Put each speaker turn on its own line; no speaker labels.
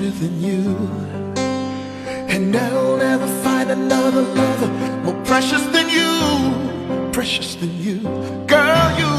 sweeter than you. And I'll never find another lover more precious than you, precious than you. Girl, you